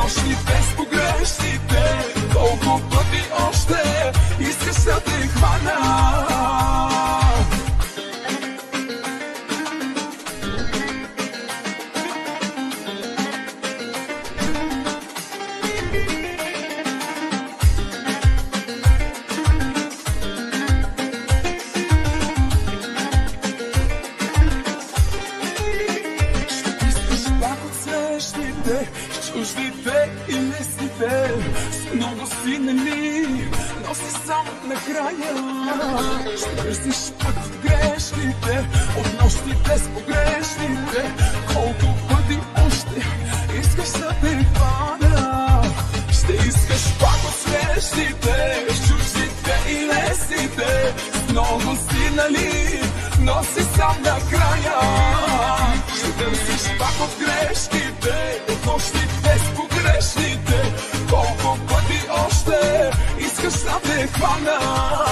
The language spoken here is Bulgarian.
нощи без погрешните. Колко пъти още искаш да те хвана? Чуждите и лесните с много синели, но си сам накрая. Ще търсиш път в грешните, от нощи без погрешните. Колко пъти още искаш да те хвана? Ще искаш пак от срещите, с чуждите и лесните, с много синели, но си сам накрая. Ще търсиш пак от грешките, от нощи без погрешните. Колко пъти още искаш да те хвана?